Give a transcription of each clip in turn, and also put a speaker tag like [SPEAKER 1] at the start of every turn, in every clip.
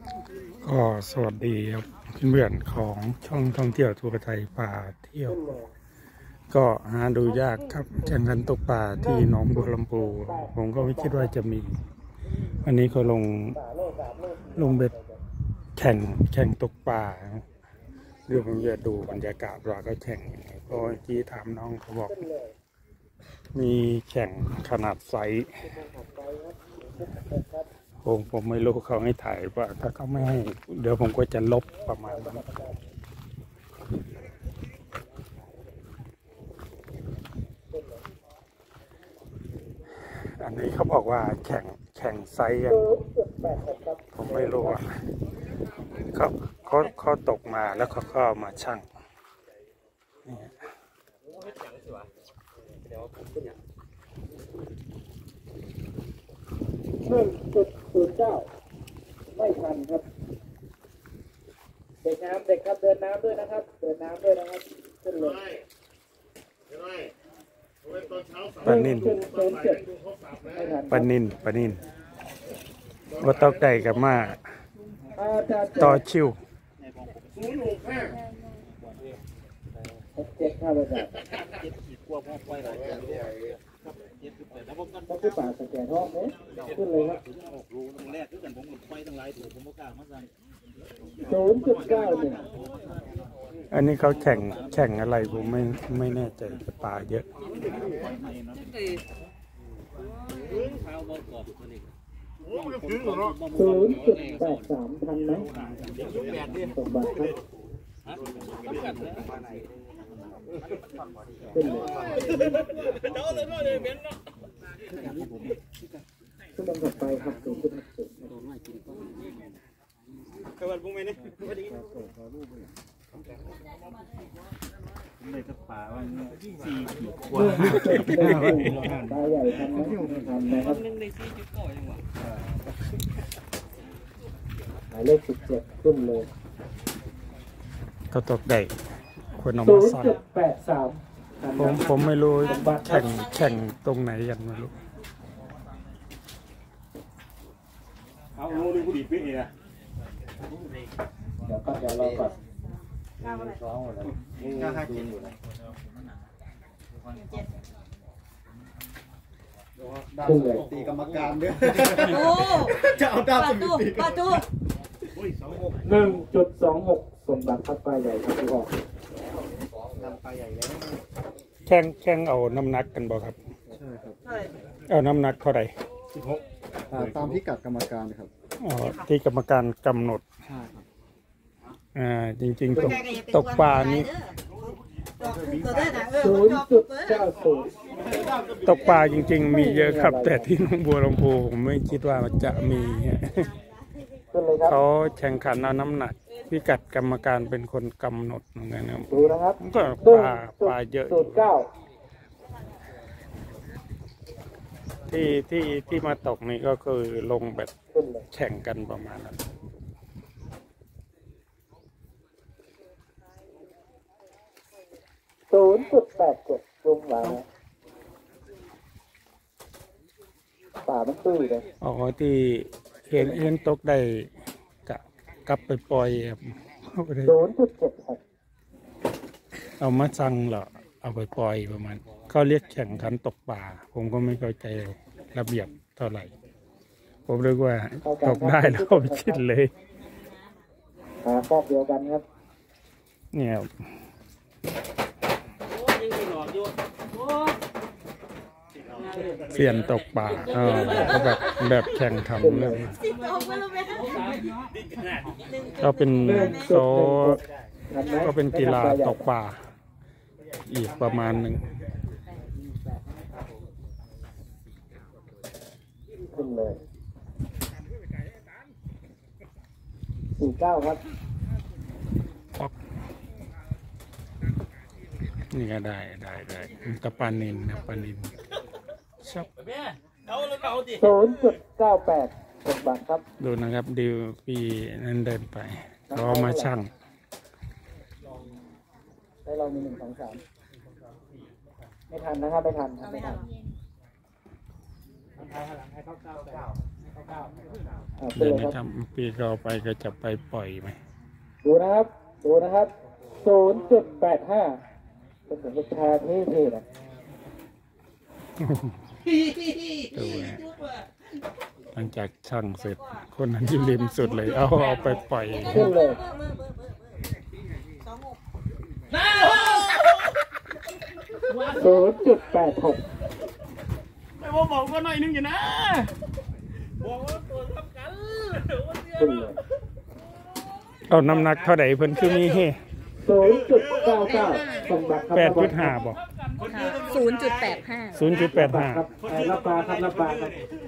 [SPEAKER 1] ก็สวัสดีครับเพื่อนๆของช่องท่องเที่ยวทัวร์ไทยป่าเที่ยว ก็หาดูยากครับแข่งขันตกปลาที่หนองบัวลำพูผมก็ไม่คิดว่าจะมีวันนี้ก็ลงเบ็ดแข่งตกปลาเดี๋ยวผมจะดูบรรยากาศว่าก็แข่งยังไงเพราะที่ถามน้องเขาบอกมีแข่งขนาดไซส์ผมไม่รู้เขาให้ถ่ายว่าถ้าเขาไม่ให้เดี๋ยวผมก็จะลบประมาณนั้นอันนี้เขาบอกว่าแข่งไซส์กันผมไม่รู้อ่ะเขาตกมาแล้วเขาก็มาชั่ง
[SPEAKER 2] 1.09ไม่ทันครับเด็กน้ำเด็กครับเดินน้ำด้วยนะครับเดินน้ำด้วยนะครับขึ้นเลย
[SPEAKER 1] ปลานินว่าตอกไก่กับมาต่อชิว
[SPEAKER 2] 7ครับอาจารย์ต้องขึ้นป่าสแกนท้องไหมขึ้นเลยครับ0.91
[SPEAKER 1] อันนี้เขาแข่งอะไรผมไม่แน่ใจแต่ปลาเยอะ
[SPEAKER 2] 0.83ทันไหมสมบัติครับขึ้นเลยขึ้นลำดับไปครับ0.60
[SPEAKER 3] เลยกับป่าวัน4
[SPEAKER 2] กว่าปลาใหญ่ทันไหมทันนะครับหมายเลข17ขึ้นเลย
[SPEAKER 1] เขาตกได้ควรเอามาสั่งผมไม่รู้แข่งตรงไหนกันไม่รู้
[SPEAKER 3] เอาโลนึงกูดีปิ๊กเลยนะ
[SPEAKER 2] เดี๋ยวรอก่อนขึ้นเลย
[SPEAKER 4] ตีกรรมการด้วย
[SPEAKER 2] จะเอาดาวปาจู1.26ส่วนบัตรพัดปลาใหญ่ครับที่ออก
[SPEAKER 4] นำปลาใหญ่แล้ว
[SPEAKER 1] แข่งเอาน้ำหนักกันบ่ครับ
[SPEAKER 4] ใช่ครับ
[SPEAKER 1] เอาน้ำหนักเท่าไหร่
[SPEAKER 4] ตามพิกัดกรรมการครับ
[SPEAKER 1] ที่กรรมการกำหนด
[SPEAKER 4] ใช่ครับ
[SPEAKER 1] จริงๆตกปลานี้
[SPEAKER 2] 0.90
[SPEAKER 1] ตกปลาจริงๆมีเยอะครับแต่ที่หนองบัวลำพูผมไม่คิดว่าจะมีเขาแข่งขันเอาน้ำหนักพิกัดกรรมการเป็นคนกำหนดเหมือนกันครับ
[SPEAKER 2] ดูนะครับ
[SPEAKER 1] ก็ปลาเยอะที่มาตกนี่ก็คือลงแบบแข่งกันประมาณนั้น
[SPEAKER 2] 0.87ลงหลายป่ามันตื้อเลย
[SPEAKER 1] ที่เห็นตกได้กลับไปปล่อยครับ
[SPEAKER 2] 0.7ครับ
[SPEAKER 1] เอามาสั่งเหรอเอาไปปล่อยประมาณเขาเรียกแข่งขันตกป่าผมก็ไม่เข้าใจระเบียบเท่าไหร่ผมเรียกว่าตกได้แล้วไปคิดเลย
[SPEAKER 2] ครอบเดียวกันครับ
[SPEAKER 1] เนี่ยเสียนตกป่าก็แบบแข่งทำเรื่องก็เป็นกีฬาตกป่าอีกประมาณหนึ่ง
[SPEAKER 2] ขึ้นเลย49ครับ
[SPEAKER 1] นี่ก็ได้ตะปานินนะปานินชอบ
[SPEAKER 2] 0.98กดบัตรครับ
[SPEAKER 1] ดูนะครับดิวปีนั้นเดินไปเขามาชั่ง
[SPEAKER 2] ให้เรามี1 2 3ไม่ทันนะครับไม่ทันให้เขา9
[SPEAKER 1] เดี๋ยว
[SPEAKER 2] เลย
[SPEAKER 1] นี้
[SPEAKER 2] ครับ
[SPEAKER 1] ทำปีต่อไปก็จะไปปล่อยไหม
[SPEAKER 2] ดูนะครับ ดูนะครับ 0.85 เป็นเหมือนราคาเท่ๆนะ
[SPEAKER 1] ดูนะหลังจากช่างเสร็จ คนนั้นที่ริมสุดเลย เอาไปปล่อย
[SPEAKER 2] ขึ้นเลย 0.86
[SPEAKER 3] ไม่ว่าบอกก็หน่อยนึงอยู่นะ
[SPEAKER 2] ขึ้นเลย
[SPEAKER 1] เอาน้ำหนักเท่าไหร่เพิ่นคือมีเฮ
[SPEAKER 2] 0.99 ส่งบัตรครับ
[SPEAKER 1] 8.5บอก
[SPEAKER 5] 0.85
[SPEAKER 1] 0.85
[SPEAKER 2] ครับรับปลาครับรับปลาครับ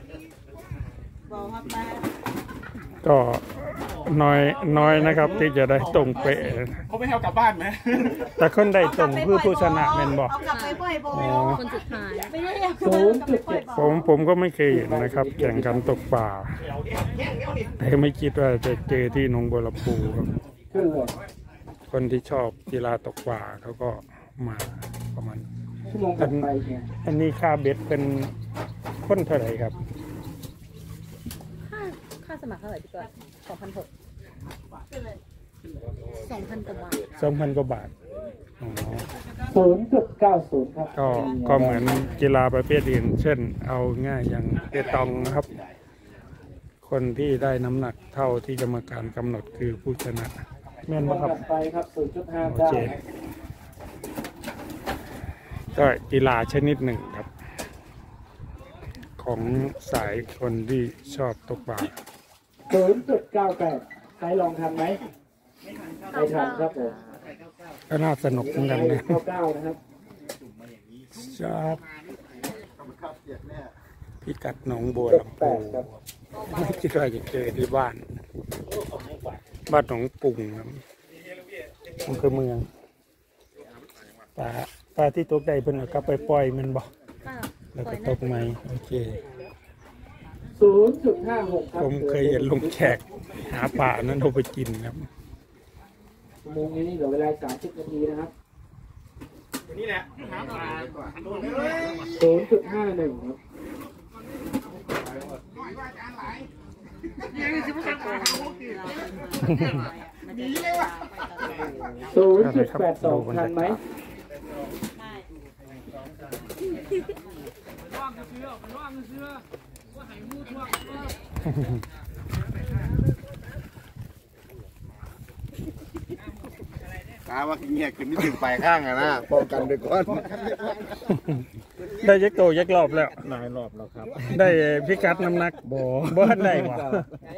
[SPEAKER 1] ก็น้อยนะครับที่จะได้ตรงเป๊ะ
[SPEAKER 3] เขาไม่ให้เอากลับบ้านไหม
[SPEAKER 1] แต่คนได้ตรงคือผู้ชนะแม่นบอก
[SPEAKER 6] เอากลับไปปล่อยบ่อ
[SPEAKER 1] อ๋อ
[SPEAKER 5] คนสุดท้าย
[SPEAKER 6] ไม่ได้เอา
[SPEAKER 1] ผมก็ไม่เคยเห็นนะครับ แข่งกันตกป่า แต่ไม่คิดว่าจะเจอที่หนองบัวลำพูครับ
[SPEAKER 2] ขึ้นเลย
[SPEAKER 1] คนที่ชอบกีฬาตกป่าเขาก็มาประมาณ
[SPEAKER 2] ชั่วโมงถัดไปเนี่ย
[SPEAKER 1] อันนี้ค่าเบ็ดเป็นคนเท่าไหร่ครับ
[SPEAKER 5] ค่าสมัครเท่าไหร่พี่ก้อย2,600 2,000 กว่าบาท
[SPEAKER 1] 2,000 กว่าบาทอ๋อ
[SPEAKER 2] 0.90 ครับ
[SPEAKER 1] ก็เหมือนกีฬาประเภทอื่น เช่น เอาง่ายอย่างเปตองนะครับ คนที่ได้น้ำหนักเท่าที่กรรมการกำหนดคือผู้ชนะแม่น
[SPEAKER 2] ชั่ว
[SPEAKER 1] ไหมครับ
[SPEAKER 2] โมงถัดไปครับ
[SPEAKER 1] โอเค ก็กีฬาชนิดหนึ่งครับ ของสายคนที่ชอบตกปลา
[SPEAKER 2] 0.98 ใครลองทำไหมไม่ทันครับผม
[SPEAKER 1] ก็น่าสนุกเหมือนกันนะ
[SPEAKER 2] 99 นะครับ
[SPEAKER 1] ชอบพิกัดหนองบัวลำพู
[SPEAKER 2] 8ครับ
[SPEAKER 1] ไม่คิดว่าจะเจอที่บ้านหนองปุ่งครับอำเภอเมืองปลาที่ตกได้เพิ่นเอากลับไปปล่อยมันบอก
[SPEAKER 5] ป้า
[SPEAKER 1] แล้วก็ตกไหมโอเค
[SPEAKER 2] 0.56 ครับ
[SPEAKER 1] ผมเคยเห็นลุงแขกหาปลานั้นเอาไปกินครับ
[SPEAKER 2] ชั่วโมงนี้เหลือเวลา30 นาทีนะครับ
[SPEAKER 3] นี่แหละหาปลา
[SPEAKER 2] 0.51 ครับ 0.82 ทันไหม
[SPEAKER 4] กาว่าเงี้ยขึ้นนี่ถึงปลายข้างอะนะป้องกันไปก่อน
[SPEAKER 1] ได้ยักโตยักรอบแล้ว
[SPEAKER 3] หลายรอบแล้วครับ
[SPEAKER 1] ได้พิกัดน้ำหนักบ่ได้หวะ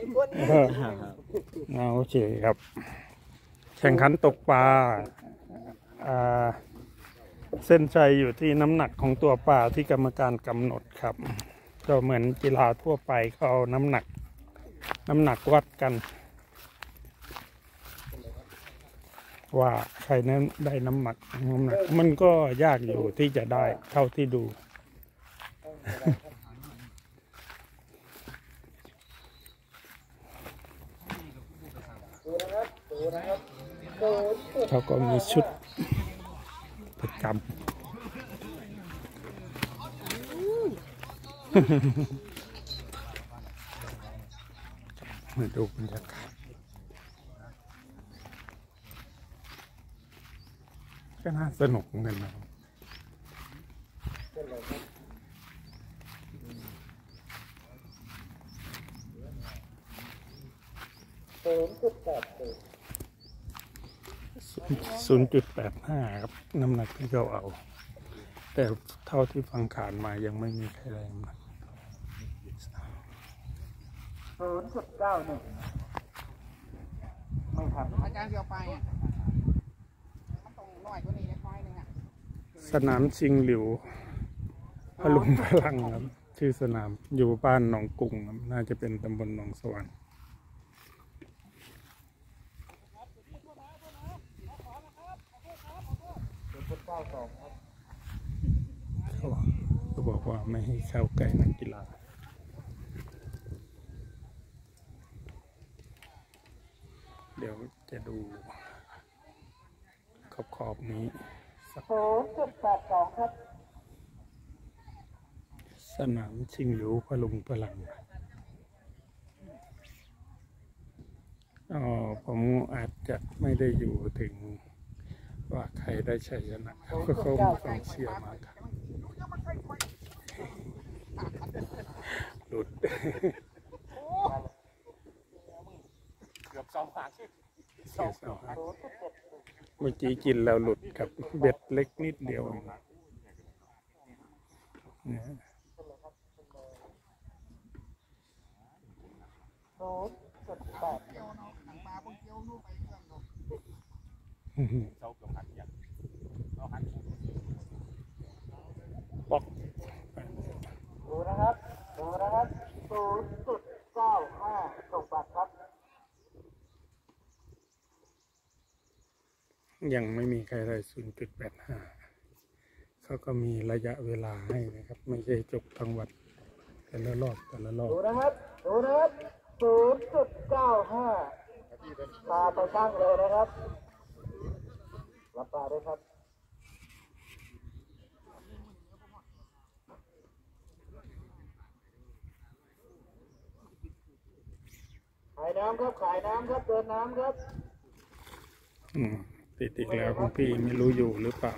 [SPEAKER 1] โอเคครับ แข่งขันตกปลาเส้นชัยอยู่ที่น้ำหนักของตัวปลาที่กรรมการกำหนดครับ ก็เหมือนกีฬาทั่วไปเขาเอาน้ำหนักวัดกัน ว่าใครนั้นได้น้ำหนัก มันก็ยากอยู่ที่จะได้เท่าที่ดู เขาก็มีชุดประจำ มาดูบรรยากาศก็น่าสนุกเหมือนกันนะครับ0.85 ครับน้ำหนักที่เขาเอา แต่เท่าที่ฟังขานมายังไม่มีใครได้น้ำหนัก
[SPEAKER 2] 0.91 ไม่ทัน
[SPEAKER 6] อาจารย์เดียวไปอ่ะมันต้องน้อยกว่านี้น้อยนึงอ่ะ
[SPEAKER 1] สนามชิงหลิวพลุงพลังครับชื่อสนามอยู่บ้านหนองกุ่งครับน่าจะเป็นตำบลหนองสวรรค์เขาบอกว่าไม่ให้เข้าใกล้นักกีฬาเดี๋ยวจะดูขอบนี้สัก
[SPEAKER 2] 0.82 ครับ
[SPEAKER 1] สนามชิงหลิวพลุงพลังอ๋อผมอาจจะไม่ได้อยู่ถึงว่าใครได้ชัยชนะก็เขามีกองเชียร์มาครับหลุด
[SPEAKER 3] เกือบ2 พัน
[SPEAKER 1] เสียสองครับเมื่อกี้กินแล้วหลุดกับเบ็ดเล็กนิดเดียวเองเนี่ย
[SPEAKER 3] เสาเกือบหักอย่างเอาหัก
[SPEAKER 1] ป๊อก
[SPEAKER 2] ดูนะครับ0.95ส่งบัตรครับ
[SPEAKER 1] ยังไม่มีใครได้ 0.85 เขาก็มีระยะเวลาให้นะครับ ไม่ใช่จบทั้งวันแต่ละรอบ
[SPEAKER 2] ดูนะครับ 0.95ปลาไปตั้งเลยนะครับรับปลาด้วยครับขายน้ำครับ เดินน้ำครับ
[SPEAKER 1] ติดอีกแล้วคุณพี่ไม่รู้อยู่หรือเปล่า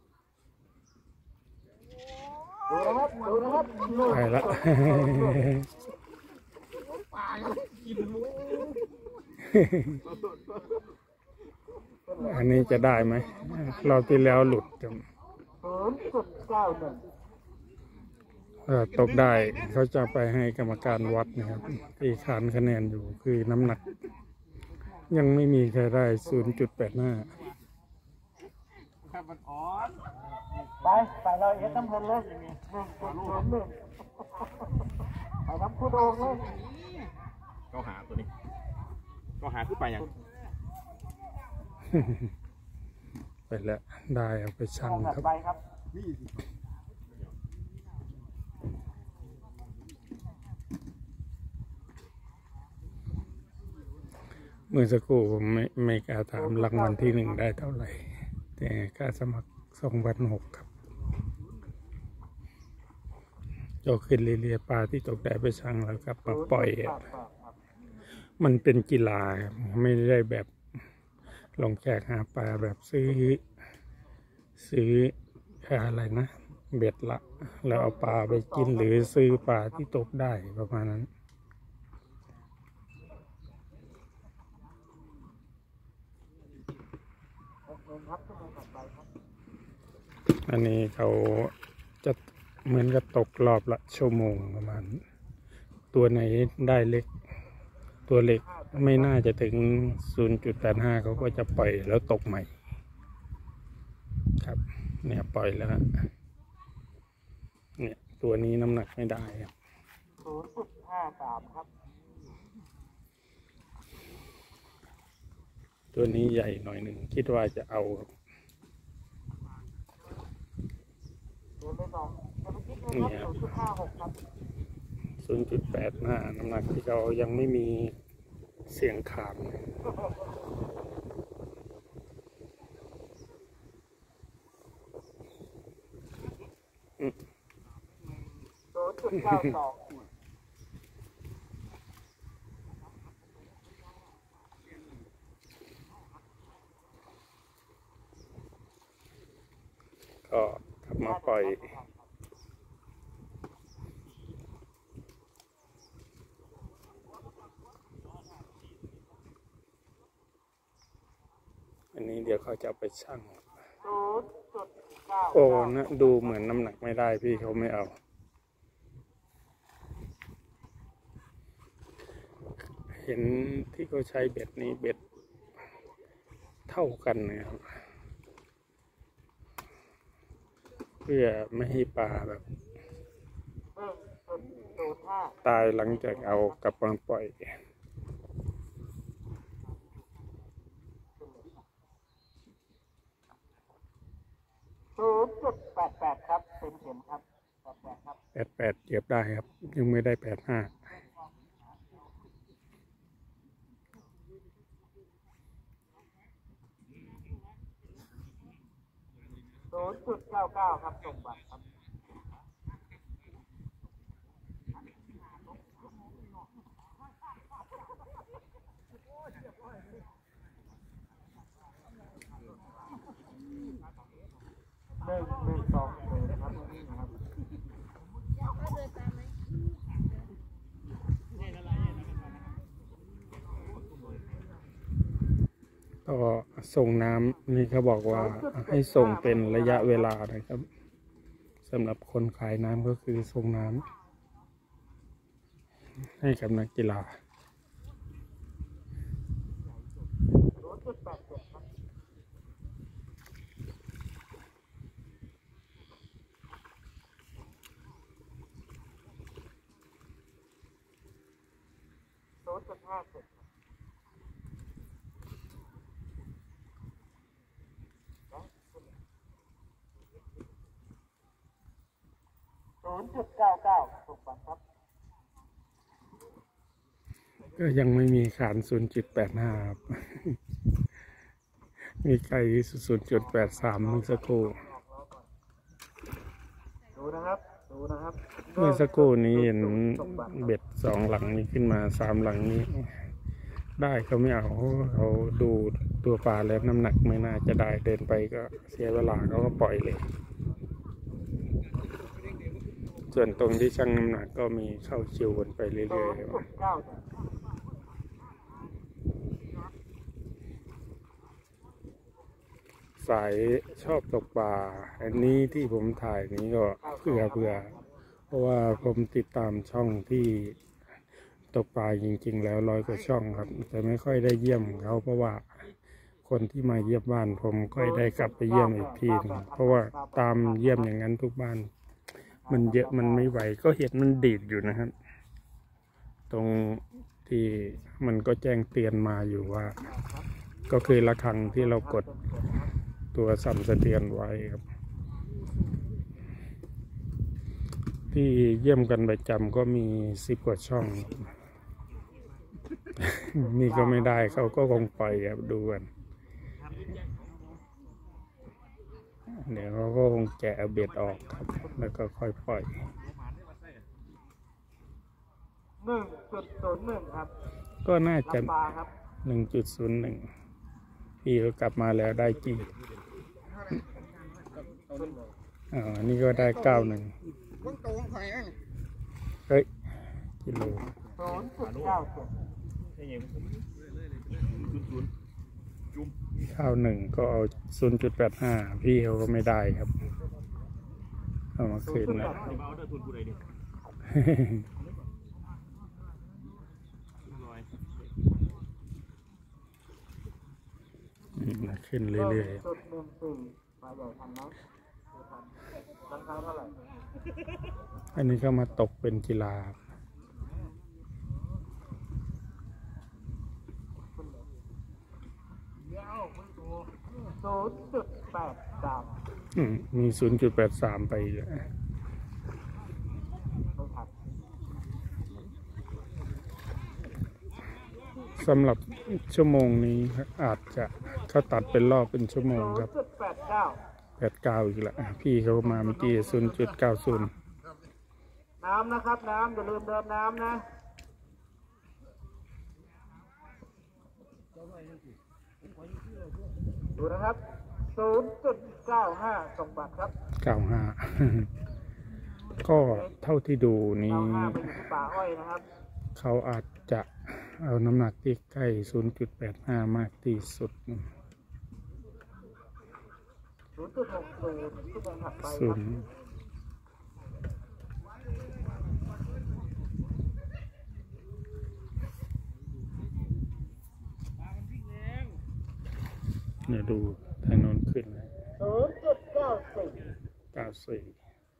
[SPEAKER 2] ดูนะครับ
[SPEAKER 1] ไปละ อันนี้จะได้ไหมรอบที่แล้วหลุดจน
[SPEAKER 2] 0.91
[SPEAKER 1] ตกได้เขาจะไปให้กรรมการวัดนะครับที่ขานคะแนนอยู่คือน้ำหนัก ยังไม่มีใครได้ 0.85
[SPEAKER 3] มันอ่อน
[SPEAKER 2] ไปเราเอ็ดน้ำเพลินเลย1.01ไปน้ำคูโดงเลย
[SPEAKER 3] ก็หาตัวนี้ก็หาขึ้นไปยัง
[SPEAKER 1] ไปแล้วได้เอาไปชั่งครับ
[SPEAKER 2] ไปครับ
[SPEAKER 1] เมื่อสักครู่ผมไม่กล้าถามรางวัลที่ 1ได้เท่าไหร่ แต่ค่าสมัคร2,600ครับโจขึ้นเรียปลาที่ตกได้ไปชั่งแล้วครับมาปล่อย มันเป็นกีฬาครับไม่ได้แบบลงแขกหาปลาแบบซื้ออะไรนะ เบ็ดละ แล้วเอาปลาไปกินหรือซื้อปลาที่ตกได้ประมาณนั้น อันนี้เขาจะเหมือนกับตกรอบละชั่วโมงประมาณ ตัวไหนได้เล็ก ตัวเล็กไม่น่าจะถึง 0.85 เขาก็จะปล่อยแล้วตกใหม่ ครับ เนี่ยปล่อยแล้วฮะเนี่ยตัวนี้น้ำหนักไม่ได้ครับ
[SPEAKER 2] 0.53ครับ
[SPEAKER 1] ตัวนี้ใหญ่หน่อยหนึ่งคิดว่าจะเอาครับ
[SPEAKER 2] เดินไปสองจะไปคิดเลยครับ 0.56 ครับ
[SPEAKER 1] 0.85 น้ำหนักที่เขายังไม่มีเสียงขาม
[SPEAKER 2] 0.92
[SPEAKER 1] ก็กลับมาปล่อย อันนี้เดี๋ยวเขาจะเอาไปชั่ง โอ้นะดูเหมือนน้ำหนักไม่ได้พี่เขาไม่เอา เห็นที่เขาใช้เบ็ดนี้เบ็ดเท่ากันนะครับ เพื่อไม่ให้ปลาแบบ ตายหลังจากเอากลับมาปล่อย
[SPEAKER 2] 0.88 ครับเป็นเข็มครับ88ครับ
[SPEAKER 1] 88เก็บได้ครับ ยังไม่ได้85
[SPEAKER 2] 0.99 ครับส่งบัตรครับ
[SPEAKER 1] ก็ส่งน้ำนี่เขาบอกว่าให้ส่งเป็นระยะเวลานะครับสำหรับคนขายน้ำก็คือส่งน้ำให้กับนักกีฬาก็ยังไม่มีขาน 0.85 ครับ มีไกล 0.83 เมื่อสักครู่
[SPEAKER 2] ดูนะครับดูนะครับ
[SPEAKER 1] เมื่อสักครู่นี้เห็นเบ็ด2 หลังนี้ขึ้นมา3 หลังนี้ ได้เขาไม่เอาเขาดูตัวปลาแล้วน้ำหนักไม่น่าจะได้เดินไปก็เสียเวลาเขาก็ปล่อยเลย ส่วนตรงที่ชั่งน้ำหนักก็มีเข้าคิววนไปเรื่อยๆสายชอบตกปลาอันนี้ที่ผมถ่ายนี้ก็เพื่อเพราะว่าผมติดตามช่องที่ตกปลาจริงๆแล้ว100 กว่าช่องครับแต่ไม่ค่อยได้เยี่ยมเขาเพราะว่าคนที่มาเยี่ยมบ้านผมก็ได้กลับไปเยี่ยมอีกทีนึงเพราะว่าตามเยี่ยมอย่างนั้นทุกบ้านมันเยอะมันไม่ไหวก็เห็นมันดีดอยู่นะครับตรงที่มันก็แจ้งเตือนมาอยู่ว่าก็คือระฆังที่เรากดตัวสั่นสะเทือนไว้ครับที่เยี่ยมกันประจำก็มี10 กว่าช่อง นี่ก็ไม่ได้เขาก็คงปล่อยครับดูกันเดี๋ยวเขาก็คงแกะเบ็ดออกครับแล้วก็ค่อยปล่อย
[SPEAKER 2] 1.01 ครับ
[SPEAKER 1] ก็น่าจะ
[SPEAKER 2] ปลาครับ
[SPEAKER 1] 1.01 พี่เขากลับมาแล้วได้กี่อันนี้ก็ได้91เฮ้ยกิโล 91ก็เอา 0.85 พี่เขาก็ไม่ได้ครับเอามาคืนนะขึ้นเรื่อยๆอันนี้ก็มาตกเป็นกีฬามี 0.83 ไปอีกสำหรับชั่วโมงนี้อาจจะเขาตัดเป็นรอบเป็นชั่วโมงครับ89อีกแล้วพี่เขามาเมื่อกี้ 0.90
[SPEAKER 2] น้ำนะครับน้ำอย่าลืมเดิมน้ำนะดูนะครับ 0.95 ส่งบัตรครับ
[SPEAKER 1] 95 ก็เท่าที่ดูนี้
[SPEAKER 2] 95เป็นป่าอ้อยนะครับ
[SPEAKER 1] เขาอาจจะเอาน้ำหนักที่ใกล้ 0.85 มากที่สุด
[SPEAKER 2] 0.60 ชั่วโมงถัดไปครับ
[SPEAKER 1] เนี่ยดูทางโน้นขึ้นนะ
[SPEAKER 2] 0.94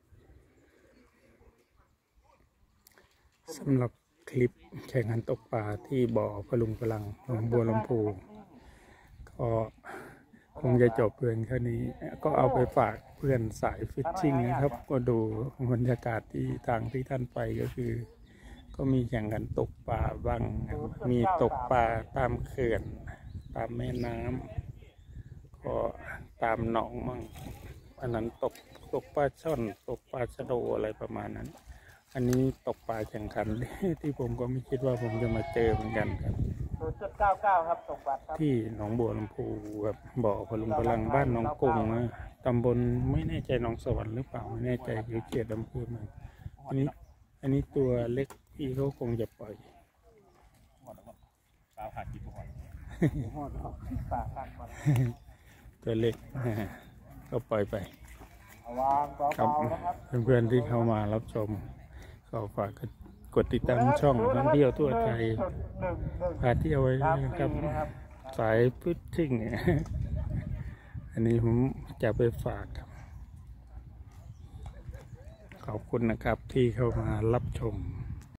[SPEAKER 1] สำหรับคลิปแข่งขันตกปลาที่บ่อพลุงพลังหนองบัวลำพูก็คงจะจบเพียงแค่นี้ก็เอาไปฝากเพื่อนสายฟิชชิ่งนะครับ ก็ดูบรรยากาศที่ทางที่ท่านไปก็คือ ก็มีแข่งขันตกปลาบ้างมีตกปลาตามเขื่อนตามแม่น้ำก็ตามหนองมั่งอันนั้นตกปลาช่อนตกปลาชะโดอะไรประมาณนั้นอันนี้ตกปลาแข่งขัน ที่ผมก็ไม่คิดว่าผมจะมาเจอเหมือนกันครับ
[SPEAKER 2] 0.99 ครับส่งบัตรครับ
[SPEAKER 1] ที่หนองบัวลำพูกับบ่อพลุงพลังบ้านหนองกงนะตำบลไม่แน่ใจหนองสวรรค์หรือเปล่าไม่แน่ใจอยู่เขตอำเภอเมืองอันนี้ตัวเล็กพี่เขาคงจะปล่อย
[SPEAKER 3] ปลาผ่ากินก่อน
[SPEAKER 1] ตัวเล็กก็ปล่อยไปครับเพื่อนๆที่เข้ามารับชมก็ฝากกดติดตามช่องท่องเที่ยวทั่วไทยพาเที่ยวไว้นะครับสายพุทธิ่งอันนี้ผมจะไปฝากครับขอบคุณนะครับที่เข้ามารับชม